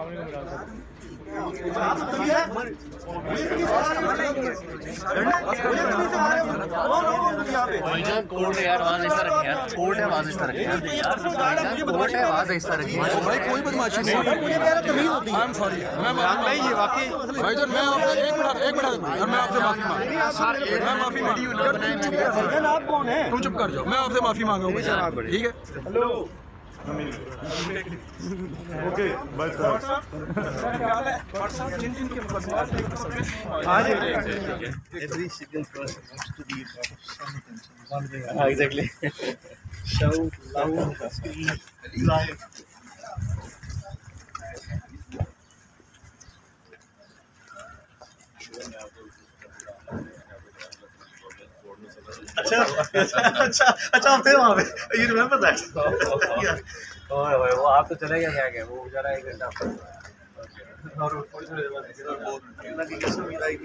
Court है यार, आवाज इस तरह यार, कोर्ट है आवाज इस तरह यार, कोर्ट है आवाज इस तरह भाई, कोई बदमाशी नहीं, मुझे मेरा तमीज होती है। आई एम सॉरी, मैं ये वाकई भाईजान, मैं आपसे एक मिनट और मैं आपसे माफी मांगूंगा सर, मैं माफी मांगूंगा। आप कौन है? तुम चुप कर जाओ, मैं आपसे माफी मांगूंगा, ठीक है? हेलो ओके बस every single person wants to be part of something. Exactly, Shout loud, scream, live. अच्छा आप थे वहाँ पे, you remember that? वो आप तो चले गए, वो बेचारा 1 घंटा और थोड़ी देर बाद